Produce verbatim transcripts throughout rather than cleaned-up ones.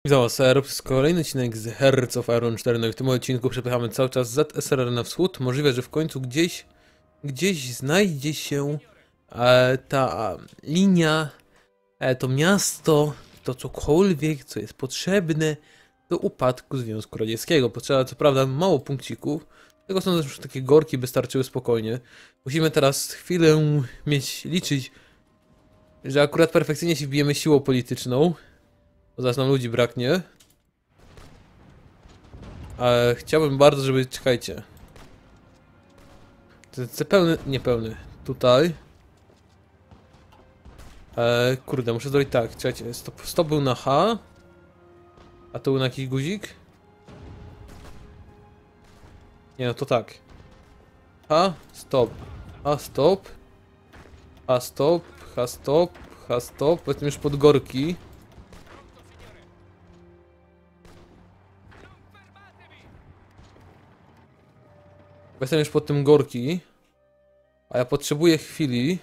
Witam was, to jest kolejny odcinek z Hearts of Iron cztery. No i w tym odcinku przepychamy cały czas Z S R R na wschód. Możliwe, że w końcu gdzieś, gdzieś znajdzie się e, ta linia, e, to miasto, to cokolwiek, co jest potrzebne do upadku Związku Radzieckiego. Potrzeba co prawda mało punkcików, tego są też już takie gorki, by starczyły spokojnie. Musimy teraz chwilę mieć, liczyć, że akurat perfekcyjnie się wbijemy siłą polityczną. Bo zaraz nam ludzi braknie. Ale chciałbym bardzo, żeby... Czekajcie. T pełny... Niepełny. Tutaj. E, kurde, muszę zrobić tak. Czekajcie. Stop, stop był na H. A tu był na jakiś guzik? Nie, no to tak. H, stop. H, stop. H, stop. H, stop. H, stop. Powiedzmy już pod gorki. Jestem już pod tym gorki. A ja potrzebuję chwili.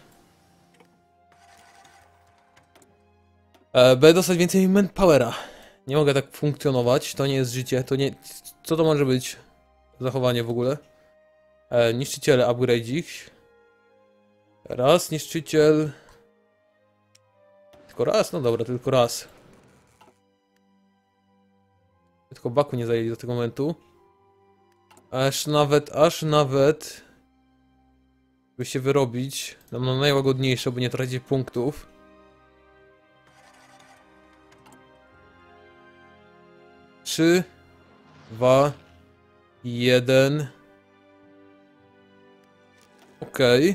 E, by dostać więcej manpowera. Nie mogę tak funkcjonować. To nie jest życie. To nie... Co to może być? Zachowanie w ogóle. E, niszczyciele, upgrade'ik. Raz, niszczyciel. Tylko raz? No dobra, tylko raz. Tylko baku nie zajęli do tego momentu. Aż nawet, aż nawet by się wyrobić nam na najłagodniejsze, by nie tracić punktów. Trzy, dwa, jeden. Okej.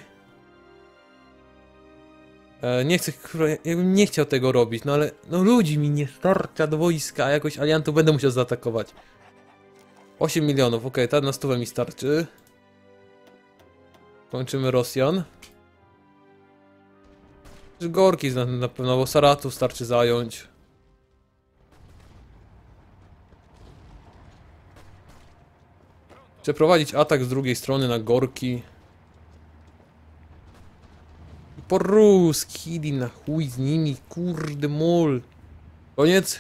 Okay. Nie chcę, ja bym nie chciał tego robić, no ale no ludzi mi nie starcza do wojska, a jakoś aliantów będę musiał zaatakować. osiem milionów, ok, ta na stówę mi starczy. Kończymy Rosjan. Gorki na, na pewno, bo Saratów starczy zająć. Przeprowadzić atak z drugiej strony na Gorki. I po ruski, na chuj z nimi, kurde mol. Koniec.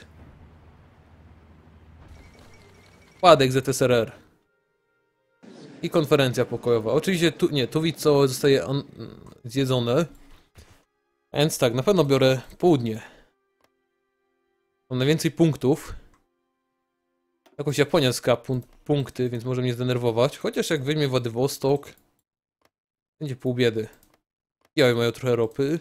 Padek Z S R R. I konferencja pokojowa. Oczywiście tu, nie, tu co zostaje on, zjedzone. A więc tak, na pewno biorę południe. Mam najwięcej punktów. Jakoś Japonia zyska pun punkty, więc może mnie zdenerwować. Chociaż jak weźmie Władywostok, będzie pół biedy. Ja mają trochę ropy.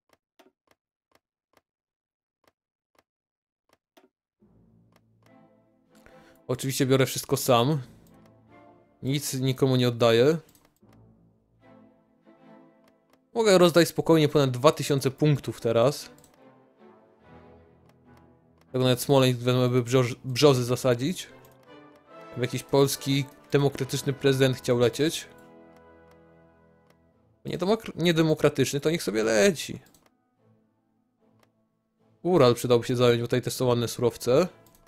Oczywiście biorę wszystko sam. Nic nikomu nie oddaję. Mogę rozdać spokojnie ponad dwa tysiące punktów teraz. Tak nawet Smoleńsk wezmę, by brzoz brzozy zasadzić. W jakiś polski demokratyczny prezydent chciał lecieć. Niedemokratyczny, to niech sobie leci. Ural przydałby się zająć, bo tutaj też są ładne surowce.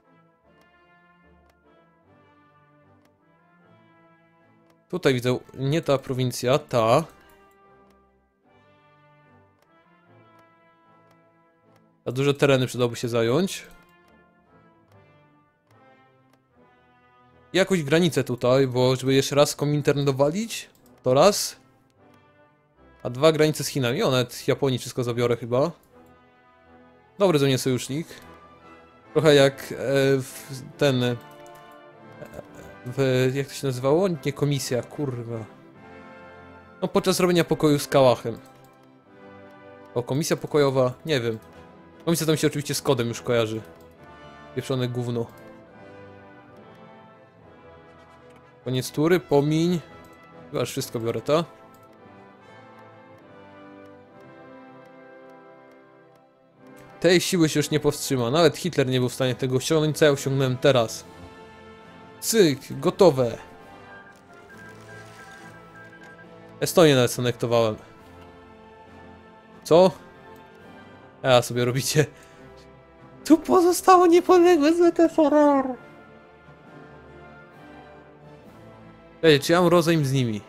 Tutaj widzę, nie ta prowincja, ta. A duże tereny przydałoby się zająć. I jakąś granicę tutaj, bo żeby jeszcze raz Komintern dowalić, to raz. A dwa granice z Chinami. O, nawet Japonii wszystko zabiorę chyba. Dobry ze mnie sojusznik. Trochę jak e, w, ten... E, w, jak to się nazywało? Nie komisja, kurwa. No podczas robienia pokoju z Kałachem. O, komisja pokojowa? Nie wiem. Komisja tam się oczywiście z kodem już kojarzy. Pieprzone gówno. Koniec tury, pomiń. Chyba już wszystko biorę, to. Tej siły się już nie powstrzyma. Nawet Hitler nie był w stanie tego osiągnąć, co ja osiągnąłem teraz. Cyk, gotowe. Estonię nawet anektowałem. Co? A sobie robicie. Tu pozostało niepodległe Z S R R. Ej, czy ja mam rozejm z nimi?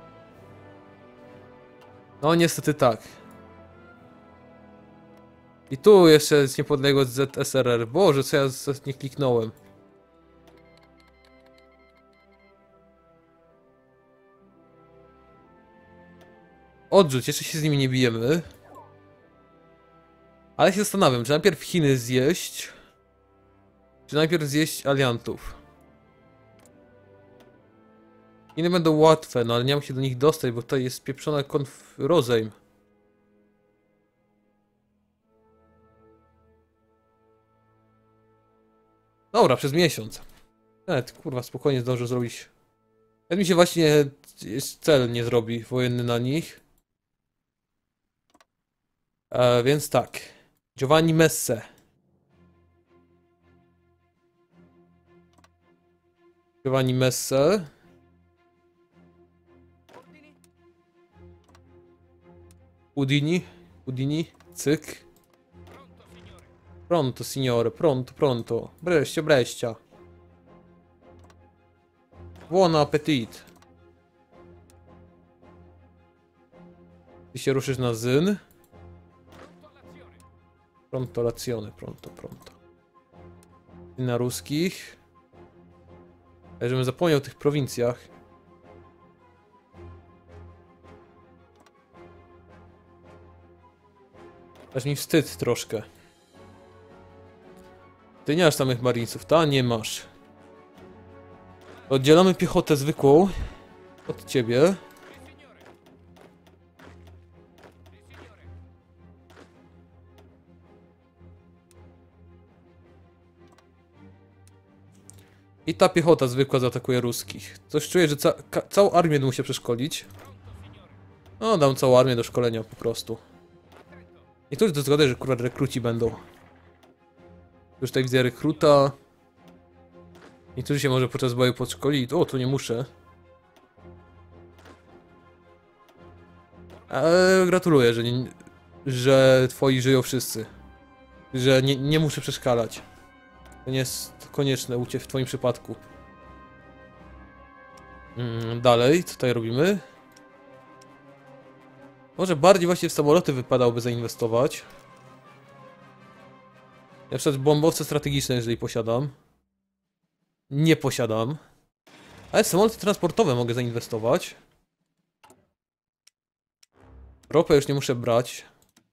No niestety tak. I tu jeszcze jest niepodległość Z S R R. Boże, co ja z- nie kliknąłem. Odrzuć, jeszcze się z nimi nie bijemy. Ale się zastanawiam, czy najpierw Chiny zjeść, czy najpierw zjeść aliantów. Chiny będą łatwe, no ale nie mam się do nich dostać, bo tutaj jest pieprzona konf... rozejm. Dobra, przez miesiąc. Nawet, kurwa, spokojnie zdążę zrobić. Jak mi się właśnie cel nie zrobi wojenny na nich. E, więc tak. Giovanni Messe. Giovanni Messe. Udini. Udini. Cyk. Pronto, signore. Pronto, pronto. Brescia, brescia. Buon appetit. Ty się ruszysz na Zyn. Pronto lazione, pronto, pronto. I na ruskich. Ja żebym zapomniał o tych prowincjach. Aż mi wstyd troszkę. Ty nie masz samych marinesów, ta nie masz. Oddzielamy piechotę zwykłą od ciebie. I ta piechota zwykła zaatakuje ruskich. Coś czuję, że ca całą armię muszę przeszkolić. No, dam całą armię do szkolenia po prostu. Niektórzy to zgodę, że kurwa rekruci będą. Już tutaj widzę rekruta. Niektórzy się może podczas boju podszkolili. O, tu nie muszę. Ale gratuluję, że, nie, że twoi żyją wszyscy. Że nie, nie muszę przeszkalać. To nie jest konieczne u ciebie w twoim przypadku. Mm, dalej, co tutaj robimy? Może bardziej właśnie w samoloty wypadałoby zainwestować. Na przykład bombowce strategiczne, jeżeli posiadam. Nie posiadam. Ale w samoloty transportowe mogę zainwestować. Ropę już nie muszę brać.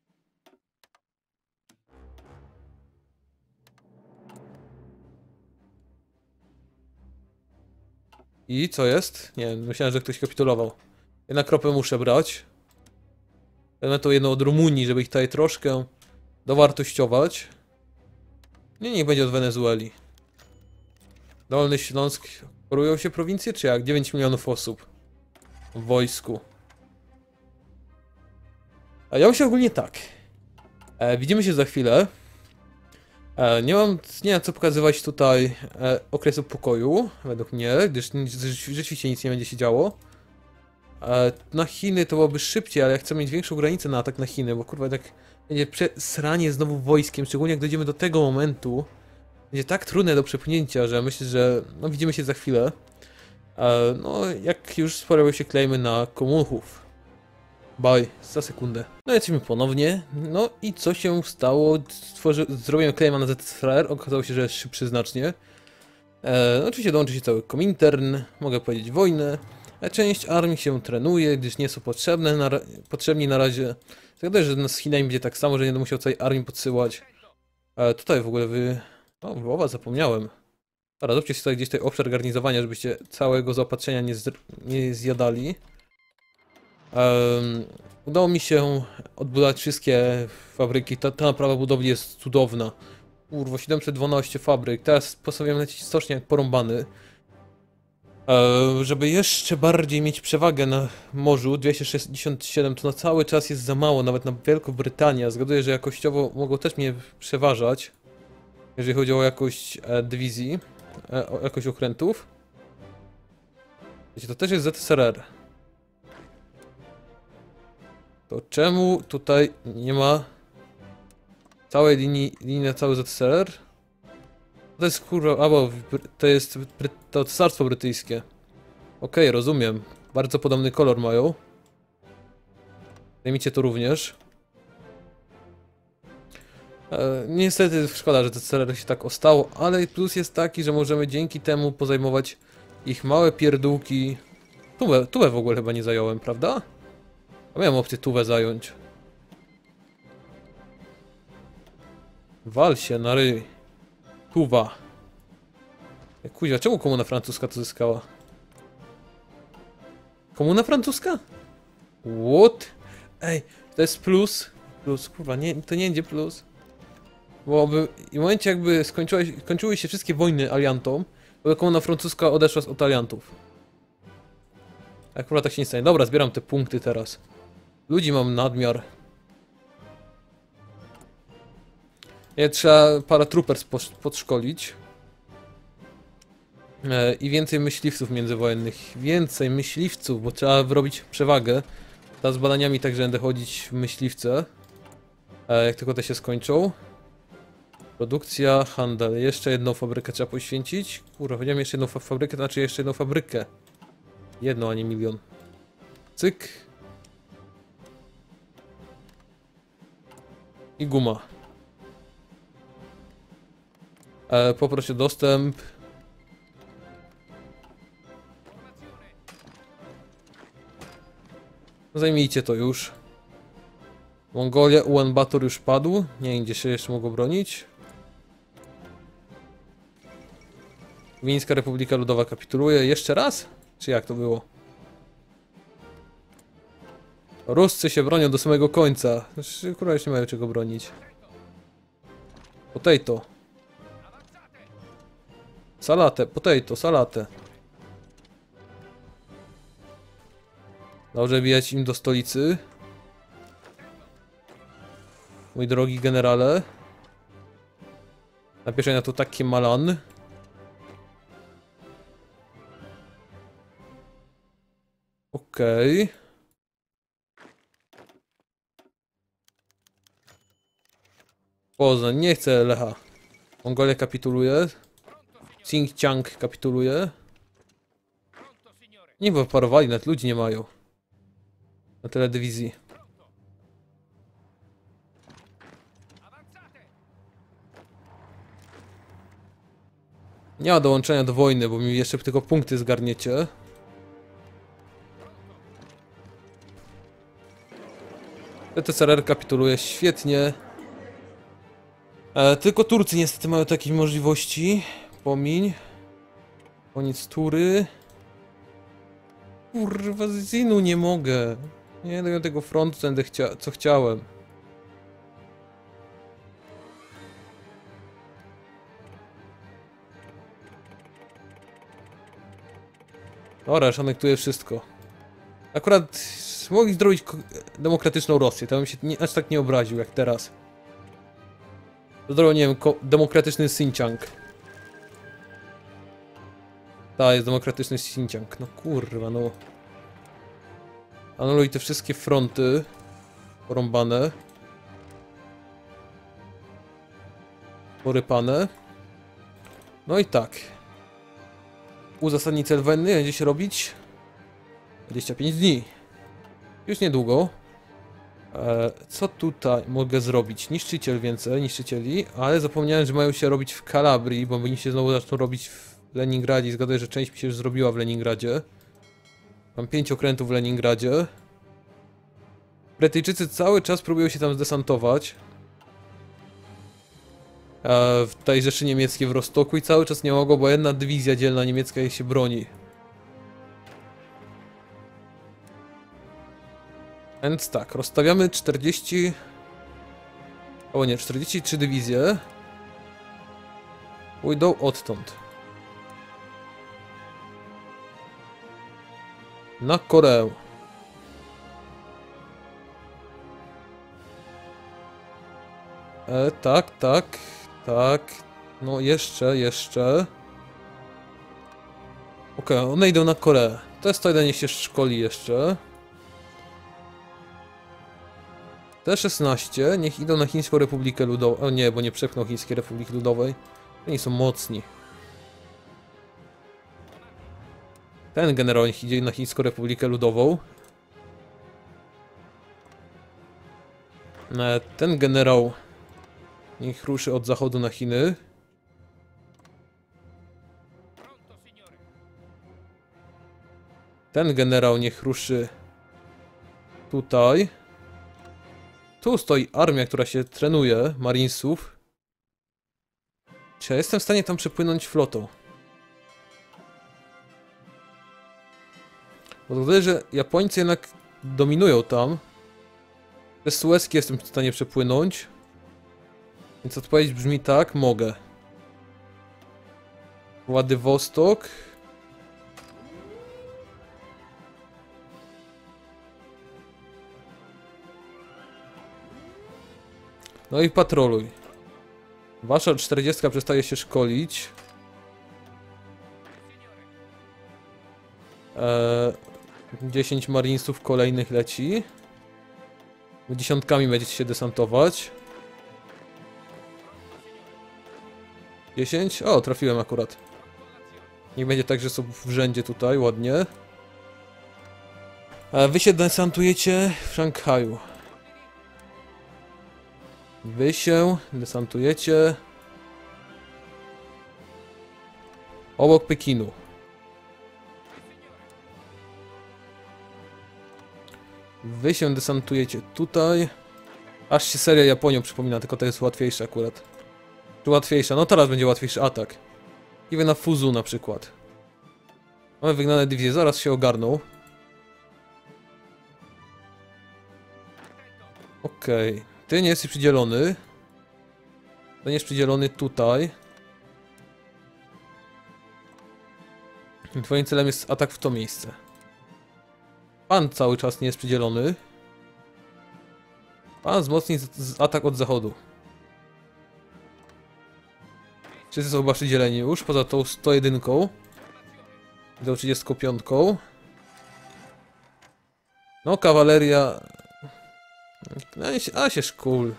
I co jest? Nie, myślałem, że ktoś kapitulował. Jednak ropę muszę brać. Wezmę to jedno od Rumunii, żeby ich tutaj troszkę dowartościować. Nie, niech będzie od Wenezueli. Dolny Śląsk. Chorują się prowincje, czy jak? dziewięć milionów osób w wojsku. A ja się ogólnie tak. E, widzimy się za chwilę. E, nie mam nie ma co pokazywać tutaj e, okresu pokoju, według mnie, gdyż rzeczywiście nic nie będzie się działo. E, na Chiny to byłoby szybciej, ale ja chcę mieć większą granicę na atak na Chiny, bo kurwa tak będzie sranie znowu wojskiem, szczególnie jak dojdziemy do tego momentu. Będzie tak trudne do przepchnięcia, że myślę, że no widzimy się za chwilę. E, no jak już pojawią się klejmy na komunchów. Bye, za sekundę. No jesteśmy ponownie. No i co się stało? Stworzy... Zrobiłem claima na Z S R R, okazało się, że jest szybszy znacznie. E, oczywiście dołączy się cały Komintern, mogę powiedzieć wojnę. E, część armii się trenuje, gdyż nie są potrzebne na ra... potrzebni na razie. Zgaduję, że z Chinami będzie tak samo, że nie będę musiał całej armii podsyłać. E, tutaj w ogóle wy... O, Lwowa zapomniałem. Dobra, zróbcie sobie gdzieś tutaj obszar garnizowania, żebyście całego zaopatrzenia nie, z... nie zjadali. Um, udało mi się odbudować wszystkie fabryki. Ta, ta naprawa budowli jest cudowna. Kurwa, siedemset dwanaście fabryk. Teraz postanowiłem lecieć stocznie jak porąbany. E, żeby jeszcze bardziej mieć przewagę na morzu, dwieście sześćdziesiąt siedem to na cały czas jest za mało, nawet na Wielką Brytanię. Zgaduję, że jakościowo mogą też mnie przeważać, jeżeli chodzi o jakość e, dywizji, e, o jakość okrętów. Wiecie, to też jest Z S R R. To czemu tutaj nie ma całej linii, linii na cały Z S R R? To jest kurwa, albo to jest to Cesarstwo Brytyjskie. Okej, okay, rozumiem. Bardzo podobny kolor mają. Zajmijcie to również. E, niestety szkoda, że to C R się tak ostało, ale plus jest taki, że możemy dzięki temu pozajmować ich małe pierdółki. Tuwę, tuwę w ogóle chyba nie zająłem, prawda? A miałem opcję tuwę zająć. Wal się na ryj. Tuwa. Kuźwa, czemu komuna francuska to zyskała? Komuna francuska? What? Ej, to jest plus. Plus, kurwa, nie, to nie będzie plus. Bo by, w momencie jakby skończyły, skończyły się wszystkie wojny aliantom, to komuna francuska odeszła od aliantów. Akurat tak się nie stanie. Dobra, zbieram te punkty teraz. Ludzi mam nadmiar. Nie, trzeba paratroopers podszkolić. E, I więcej myśliwców międzywojennych. Więcej myśliwców, bo trzeba wyrobić przewagę. Teraz z badaniami także będę chodzić w myśliwce. E, jak tylko te się skończą. Produkcja, handel. Jeszcze jedną fabrykę trzeba poświęcić. Kurwa, powiedziałem jeszcze jedną fa fabrykę, to znaczy jeszcze jedną fabrykę. Jedną, a nie milion. Cyk. I guma. E, poproszę dostęp. Zajmijcie to już. Mongolia, Ulan Bator już padł. Nie wiem, gdzie się jeszcze mogło bronić. Wińska Republika Ludowa kapituluje. Jeszcze raz? Czy jak to było? Ruscy się bronią do samego końca. Znaczy, kurwa, już nie mają czego bronić. Potato. Salatę, potato, salatę. Dobrze, bijać im do stolicy. Mój drogi generale. Napiszę na to takie malan. Okej. Okay. Poznań, nie chcę Lecha. Mongolia kapituluje. Xinjiang kapituluje. Nie wyparowali, nawet ludzi nie mają. Na tyle dywizji. Nie ma dołączenia do wojny, bo mi jeszcze tylko punkty zgarniecie. T C R R kapituluje świetnie. E, tylko Turcy niestety mają takie możliwości. Pomiń. Koniec tury. Kurwa, z Zinu nie mogę. Nie daję tego frontu, będę chcia co chciałem. Dobra, już anektuję wszystko. Akurat mogli zrobić demokratyczną Rosję, to bym się nie, aż tak nie obraził jak teraz. To zrobił, nie wiem, demokratyczny Xinjiang. Tak, jest demokratyczny Xinjiang. No kurwa, no. Anuluj te wszystkie fronty porąbane. Porypane. No i tak. Uzasadnij cel wojny będzie się robić dwadzieścia pięć dni. Już niedługo. E, co tutaj mogę zrobić? Niszczyciel więcej, niszczycieli, ale zapomniałem, że mają się robić w Kalabrii, bo oni się znowu zaczną robić w Leningradzie. Zgaduję, że część mi się już zrobiła w Leningradzie. Mam pięć okrętów w Leningradzie. Brytyjczycy cały czas próbują się tam zdesantować. E, w tej Rzeszy Niemieckiej w Rostoku i cały czas nie mogą, bo jedna dywizja dzielna niemiecka jej się broni. Więc tak, rozstawiamy czterdzieści... O nie, czterdzieści trzy dywizje. Pójdą odtąd. Na Koreę. E, tak, tak, tak. No jeszcze, jeszcze. Okej, okay, one idą na Koreę. To jest to jeden, niech się szkoli jeszcze. T szesnaście, niech idą na Chińską Republikę Ludową. O nie, bo nie przepchną Chińskiej Republiki Ludowej. Oni są mocni. Ten generał niech idzie na Chińską Republikę Ludową. Ten generał Niech ruszy od zachodu na Chiny. Ten generał niech ruszy tutaj. Tu stoi armia, która się trenuje, marinesów. Czy ja jestem w stanie tam przepłynąć flotą? Bo to wydaje, że Japońcy jednak dominują tam. Przez Suezki jestem w stanie przepłynąć. Więc odpowiedź brzmi tak, mogę. Władywostok. No i patroluj. Wasza czterdziestka przestaje się szkolić. Eee, dziesięć marinesów kolejnych leci. Dziesiątkami będziecie się desantować. dziesięć? O, trafiłem akurat. Niech będzie tak, że są w rzędzie tutaj, ładnie. A wy się desantujecie w Szanghaju. Wy się desantujecie obok Pekinu. Wy się desantujecie tutaj. Aż się seria Japonią przypomina, tylko to jest łatwiejsze akurat. Czy łatwiejsza? No teraz będzie łatwiejszy atak. I wy na Fuzu na przykład. Mamy wygnane dywizje, zaraz się ogarną. Okej. Okay. Ty nie jesteś przydzielony. Będziesz przydzielony tutaj. I twoim celem jest atak w to miejsce. Pan cały czas nie jest przydzielony. Pan wzmocni atak od zachodu. Wszyscy są chyba przydzieleni już, poza tą sto jeden. I tą trzydziestą pięć. No, kawaleria... A się szkól.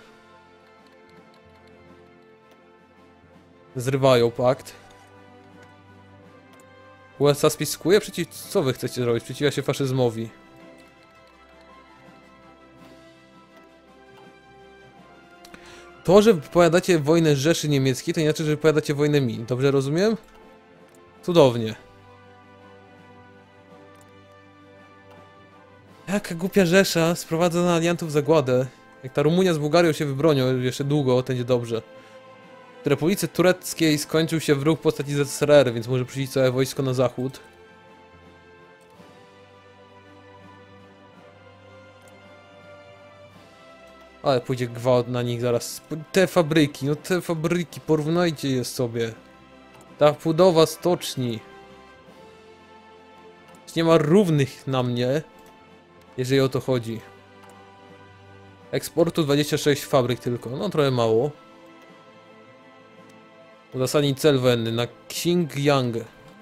Zrywają pakt. U S A spiskuje przeciw... Co wy chcecie zrobić? Przeciwia się faszyzmowi. To, że wypowiadacie wojnę Rzeszy Niemieckiej, to nie znaczy, że wypowiadacie wojnę mi. Dobrze rozumiem? Cudownie. Jaka głupia Rzesza sprowadza na aliantów zagładę. Jak ta Rumunia z Bułgarią się wybronią jeszcze długo, to będzie dobrze. W Republice Tureckiej skończył się wróg w postaci Z S R R, więc może przyjść całe wojsko na zachód. Ale pójdzie gwałt na nich zaraz. Te fabryki, no te fabryki, porównajcie je sobie. Ta budowa stoczni. Nie ma równych na mnie, jeżeli o to chodzi. Eksportu dwadzieścia sześć fabryk tylko, no trochę mało. Uzasadnić cel wojenny na Xinjiang.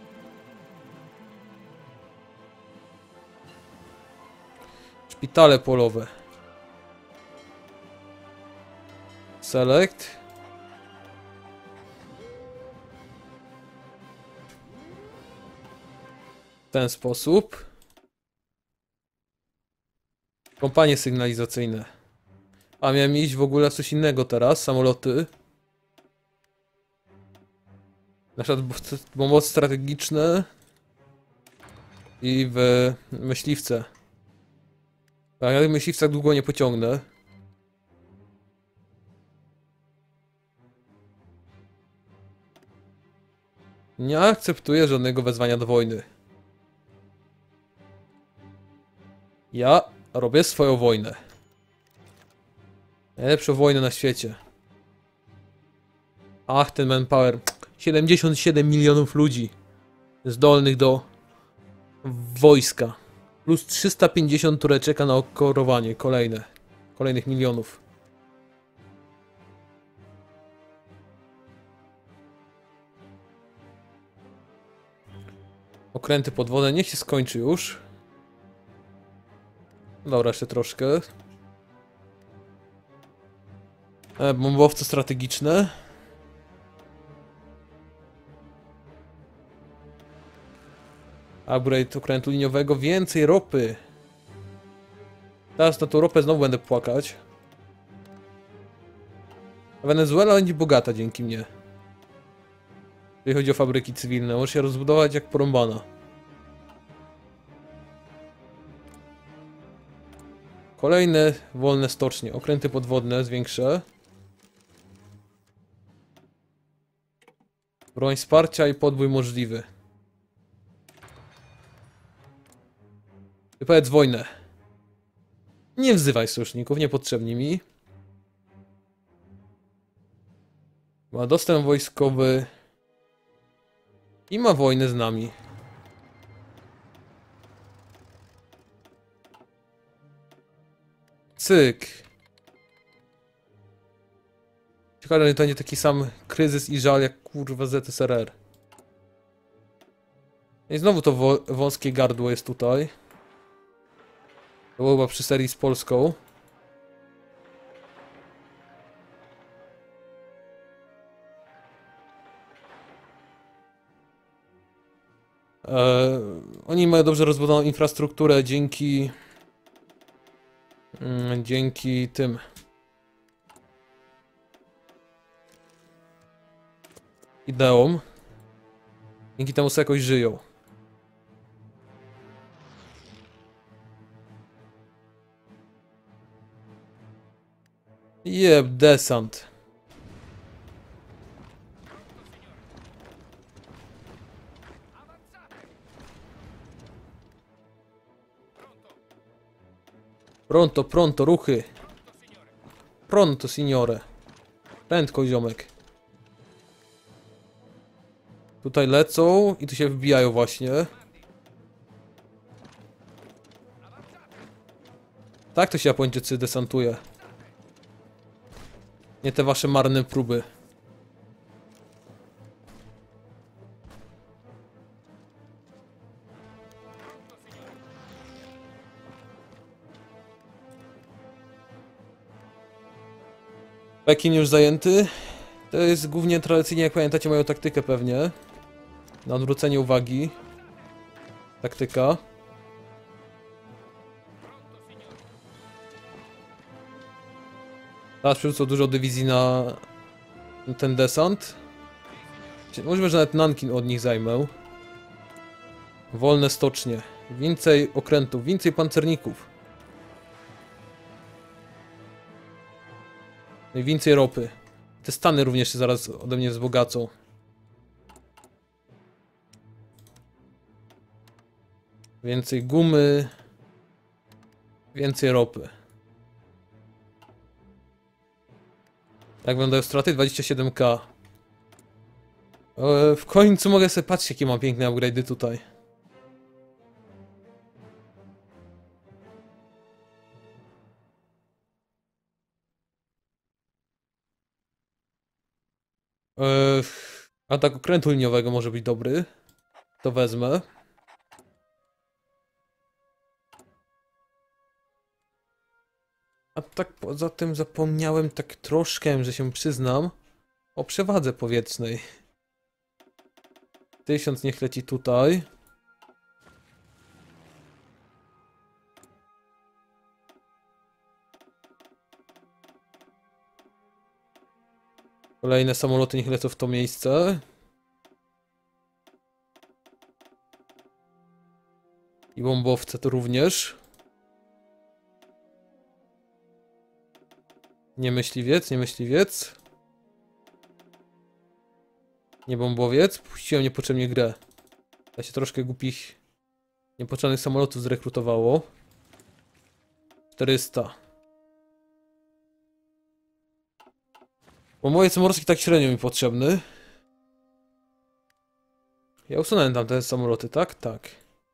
Szpitale polowe. Select. W ten sposób. Kompanie sygnalizacyjne. A miałem iść w ogóle w coś innego teraz, samoloty. Na przykład pomocy strategiczne. I w myśliwce. A ja w myśliwcach długo nie pociągnę. Nie akceptuję żadnego wezwania do wojny. Ja robię swoją wojnę. Najlepszą wojnę na świecie. Ach, ten manpower. siedemdziesiąt siedem milionów ludzi zdolnych do wojska. Plus trzysta pięćdziesiąt, które czeka na okorowanie. Kolejne. Kolejnych milionów. Okręty podwodne, niech się skończy już. Dobra, jeszcze troszkę. E, bombowce strategiczne. Upgrade okrętu liniowego, więcej ropy. Teraz na tą ropę znowu będę płakać. A Wenezuela będzie bogata dzięki mnie. Jeżeli chodzi o fabryki cywilne, może się rozbudować jak porąbana. Kolejne wolne stocznie. Okręty podwodne zwiększę. Broń wsparcia i podbój możliwy. Wypowiedz wojnę. Nie wzywaj sojuszników, niepotrzebni mi. Ma dostęp wojskowy. I ma wojnę z nami. Cyk. Ciekawe, że to nie taki sam kryzys i żal jak kurwa Z S R R. I znowu to wo wąskie gardło jest tutaj. To było chyba przy serii z Polską. Eee, oni mają dobrze rozbudowaną infrastrukturę dzięki... Mm, dzięki tym... ideom. Dzięki temu sobie jakoś żyją. Jeb, desant. Pronto, pronto, ruchy. Pronto, signore. Prędko, ziomek. Tutaj lecą i tu się wbijają właśnie. Tak to się Japończycy desantuje. Nie te wasze marne próby. Pekin już zajęty. To jest głównie tradycyjnie, jak pamiętacie, moją taktykę pewnie. Na odwrócenie uwagi. Taktyka. Teraz przerzucą dużo dywizji na ten desant. Możliwe, że nawet Nankin od nich zajmę. Wolne stocznie. Więcej okrętów, więcej pancerników. No i więcej ropy. Te Stany również się zaraz ode mnie wzbogacą. Więcej gumy. Więcej ropy. Jak wyglądają straty? dwadzieścia siedem ka. E, w końcu mogę sobie patrzeć, jakie mam piękne upgrade'y tutaj. E, atak okrętu liniowego może być dobry. To wezmę. A tak poza tym zapomniałem tak troszkę, że się przyznam, o przewadze powietrznej. Tysiąc niech leci tutaj. Kolejne samoloty niech lecą w to miejsce. I bombowce to również. Nie myśliwiec, nie myśliwiec. Nie bombowiec. Puściłem niepotrzebnie grę. Ja się troszkę głupich, niepotrzebnych samolotów zrekrutowało. czterysta. Bo moje morski tak średnio mi potrzebny. Ja usunąłem tam te samoloty, tak? Tak.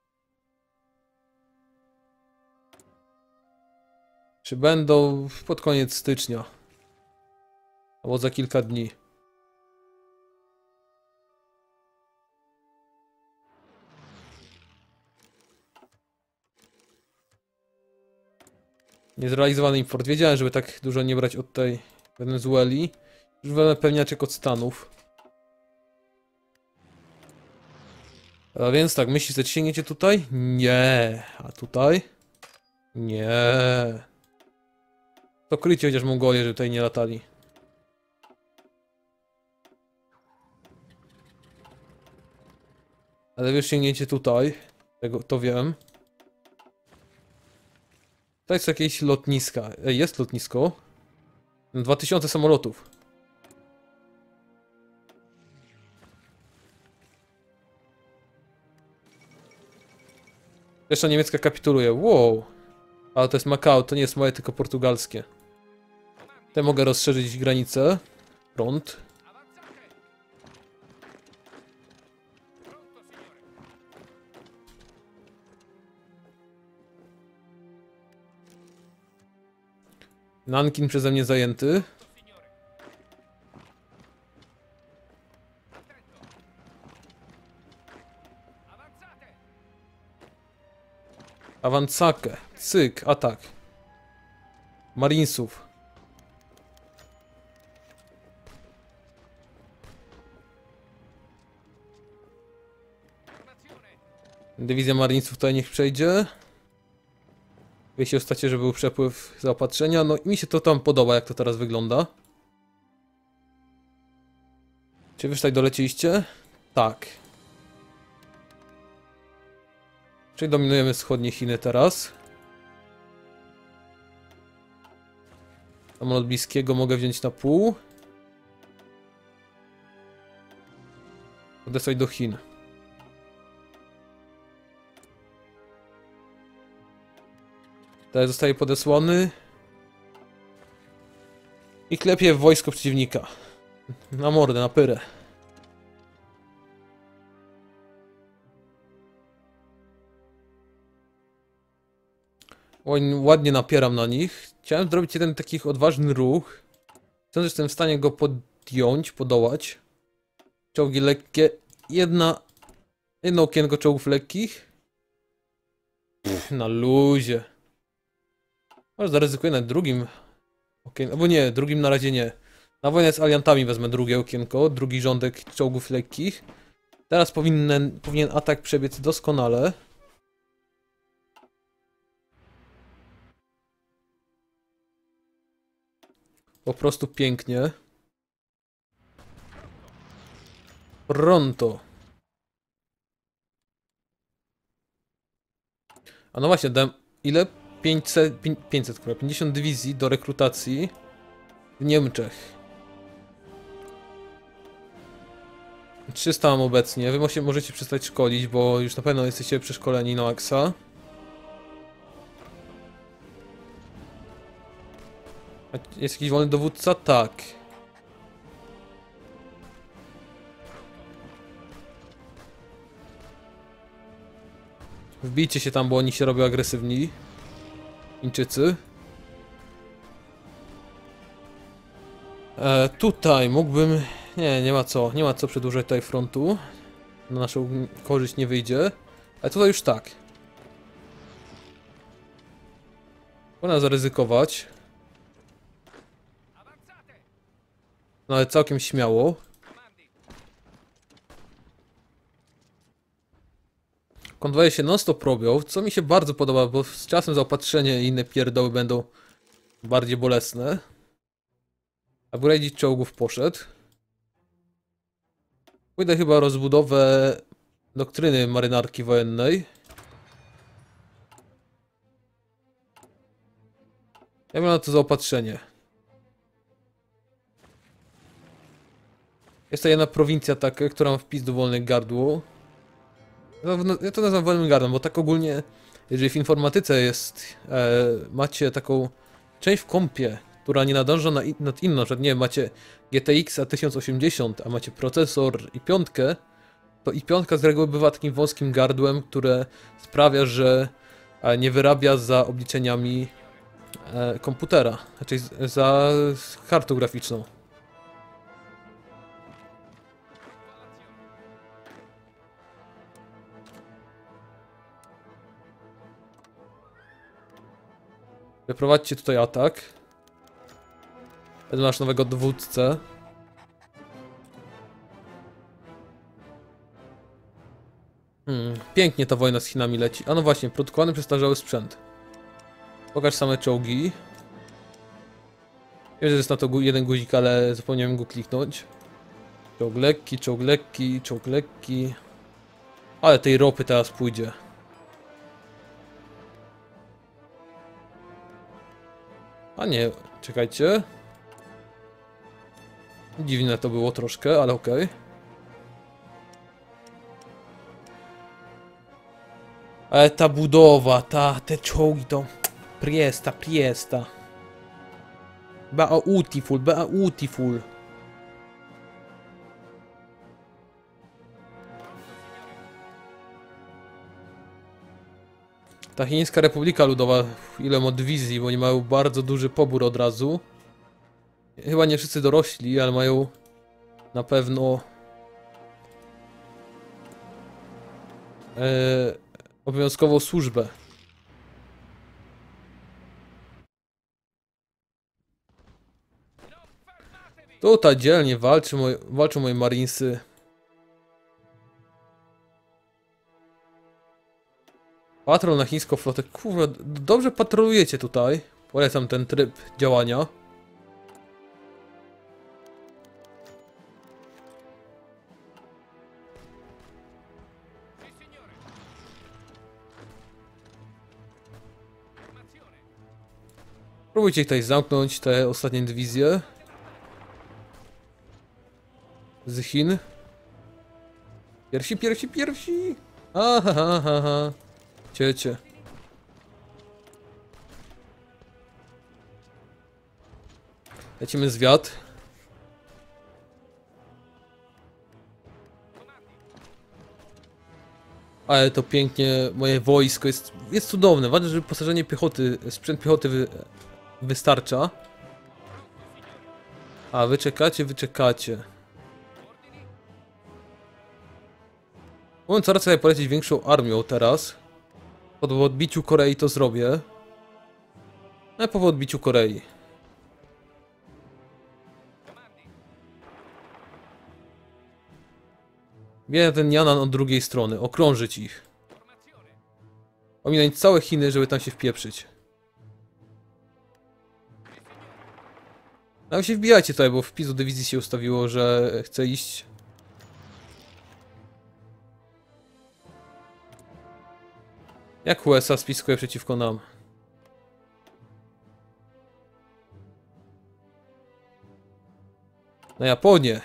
Czy będą pod koniec stycznia? Albo za kilka dni. Niezrealizowany import. Wiedziałem, żeby tak dużo nie brać od tej Wenezueli. Już wezmę pewniaczek od Stanów. A więc tak, myślisz, że sięgniecie tutaj? Nie. A tutaj? Nie. To kryjcie chociaż Mongolię, żeby tutaj nie latali. Ale wiesz, sięgnięcie tutaj. Tego, to wiem. Tutaj są jakieś lotniska. Ej, jest lotnisko. dwa tysiące samolotów. Jeszcze niemiecka kapituluje. Wow. Ale to jest Macao, to nie jest moje, tylko portugalskie. Tutaj mogę rozszerzyć granicę. Front. Nankin przeze mnie zajęty. Awansakę. Cyk, atak. Marinesów. Dywizja Marinesów tutaj niech przejdzie. Wiecie ostatnio, że był przepływ zaopatrzenia. No i mi się to tam podoba, jak to teraz wygląda. Czy wy tutaj dolecieliście? Tak. Czyli dominujemy wschodnie Chiny teraz. Samolot bliskiego mogę wziąć na pół. Odesłać do Chin. Tutaj zostaje podesłany. I klepie w wojsko przeciwnika. Na mordę, na pyrę. Oj, ładnie napieram na nich. Chciałem zrobić jeden taki odważny ruch. Sądzę, że jestem w stanie go podjąć, podołać. Czołgi lekkie. Jedna... Jedno okienko czołgów lekkich. Pff, na luzie. Może zaryzykuję na drugim okienku. Albo nie, drugim na razie nie. Na wojnę z aliantami wezmę drugie okienko. Drugi rządek czołgów lekkich. Teraz powinien, powinien atak przebiec doskonale. Po prostu pięknie. Pronto. A no właśnie, dam ile? pięćset, pięćset, pięćdziesiąt dywizji do rekrutacji w Niemczech. trzysta mam obecnie. Wy możecie przestać szkolić, bo już na pewno jesteście przeszkoleni na maksa. Jest jakiś wolny dowódca? Tak. Wbijcie się tam, bo oni się robią agresywni. Chińczycy. E, tutaj mógłbym... Nie, nie ma co. Nie ma co przedłużać tutaj frontu. Na naszą korzyść nie wyjdzie. Ale tutaj już tak. Można zaryzykować. No ale całkiem śmiało. Konwoje się non stop robią, co mi się bardzo podoba, bo z czasem zaopatrzenie i inne pierdoły będą bardziej bolesne. Upgrade'ik czołgów poszedł. Pójdę chyba o rozbudowę doktryny marynarki wojennej. Ja mam na to zaopatrzenie. Jest to jedna prowincja taka, która ma wpis do wolnych gardło. Ja to nazywam wolnym gardłem, bo tak ogólnie, jeżeli w informatyce jest, e, macie taką część w kompie, która nie nadąża na in, nad inną, że nie wiem, macie G T X tysiąc osiemdziesiąt, a macie procesor i piątkę, to i piątka z reguły bywa takim wąskim gardłem, które sprawia, że e, nie wyrabia za obliczeniami e, komputera, znaczy za kartą graficzną. Wyprowadźcie tutaj atak. Masz nowego dowódcę. Hmm, pięknie ta wojna z Chinami leci. A no właśnie, produkowany przestarzały sprzęt. Pokaż same czołgi. Wiem, że jest na to jeden guzik, ale zapomniałem go kliknąć. Czołg lekki, czołg lekki, czołg lekki. Ale tej ropy teraz pójdzie. A nie, czekajcie. Dziwne to było troszkę, ale okej. Okay. Ale ta budowa, ta, te czołgi to... Priesta, priesta. Beautiful, beautiful. Ta Chińska Republika Ludowa, ile ma dywizji, bo oni mają bardzo duży pobór od razu. Chyba nie wszyscy dorośli, ale mają na pewno e, obowiązkową służbę. Tutaj dzielnie walczy moj, walczą moje marinesy. Patrol na chińską flotę. Kurwa, dobrze patrolujecie tutaj. Polecam ten tryb działania. Próbujcie tutaj zamknąć te ostatnie dywizje z Chin. Piersi, piersi, piersi! Aha, aha, aha. Ciecie. Lecimy zwiat. Ale to pięknie, moje wojsko jest, jest cudowne. Ważne, że wyposażenie piechoty, sprzęt piechoty wy, wystarcza. A wy czekacie, wy czekacie. Mógłbym coraz sobie polecieć większą armią teraz. Po odbiciu Korei to zrobię. No po odbiciu Korei. Bierę ten Janan od drugiej strony, okrążyć ich. Ominąć całe Chiny, żeby tam się wpieprzyć. No się wbijajcie tutaj, bo w wpisu dywizji się ustawiło, że chce iść. Jak U S A spiskuje przeciwko nam? Na Japonię.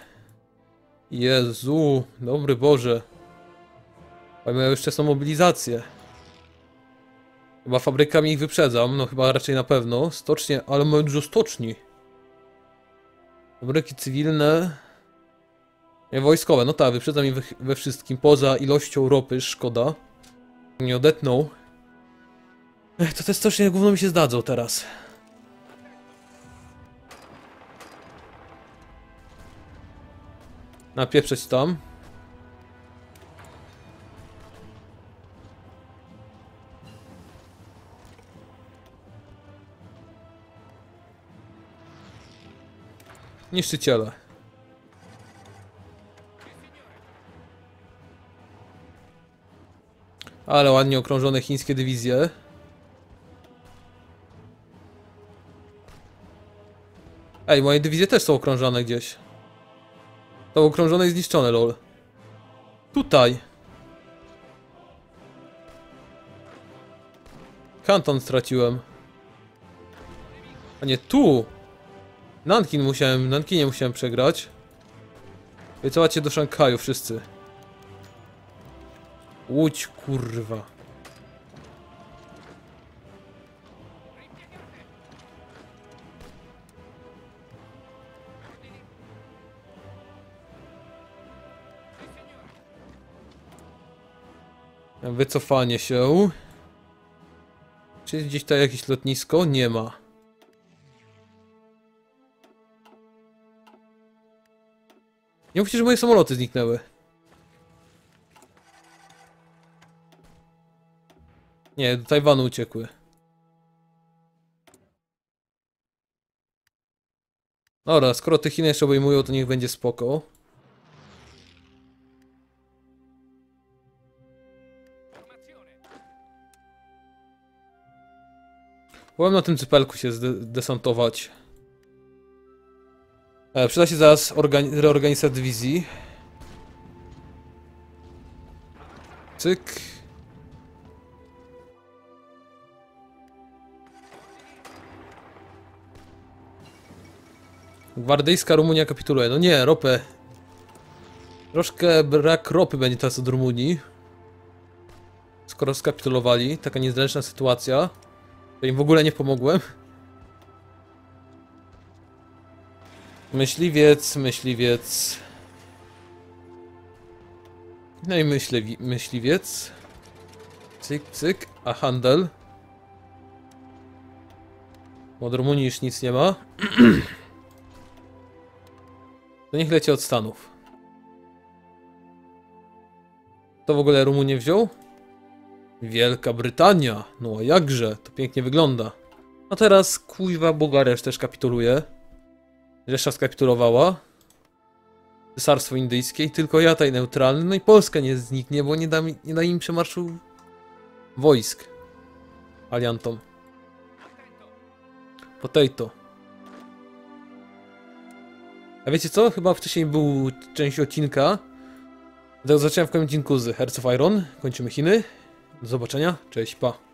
Jezu, dobry Boże. Oni mają jeszcze są mobilizację. Chyba fabrykami ich wyprzedzam, no chyba raczej na pewno. Stocznie, ale mają dużo stoczni. Fabryki cywilne. Nie, wojskowe, no tak, wyprzedzam ich we, we wszystkim. Poza ilością ropy, szkoda. Nie odetnął. Ech, to te stocznie gówno mi się zdadzą teraz. Napieprzeć tam. Niszczyciele. Ale ładnie okrążone chińskie dywizje. Ej, moje dywizje też są okrążone gdzieś. To okrążone i zniszczone, lol. Tutaj. Kanton straciłem. A nie, tu. Nankin musiałem, Nankinie musiałem przegrać. Wycofacie do Szanghaju wszyscy. Łódź, kurwa. Wycofanie się. Czy jest gdzieś tutaj jakieś lotnisko? Nie ma. Nie mówcie, że moje samoloty zniknęły. Nie, do Tajwanu uciekły. Dobra, skoro te Chiny jeszcze obejmują, to niech będzie spoko. Byłem na tym cypelku się zdesantować. E, przyda się zaraz reorganizacja dywizji. cyk. Gwardyjska Rumunia kapituluje. No nie, ropę. Troszkę brak ropy będzie teraz od Rumunii. Skoro skapitulowali. Taka niezręczna sytuacja. To im w ogóle nie pomogłem. Myśliwiec, myśliwiec. No i myśli, myśliwiec. Cyk, cyk. A handel. Od Rumunii już nic nie ma. To niech leci od Stanów. Kto w ogóle Rumunię wziął? Wielka Brytania. No a jakże, to pięknie wygląda. A teraz kuźwa Bułgaria też kapituluje. Reszta skapitulowała. Cesarstwo Indyjskie i tylko ja tutaj neutralny. No i Polska nie zniknie, bo nie da, mi, nie da im przemarszu wojsk. Aliantom. Potato. A wiecie co? Chyba wcześniej był część odcinka. Dlatego zacząłem w kolejnym odcinku z Hearts of Iron. Kończymy Chiny. Do zobaczenia. Cześć, pa.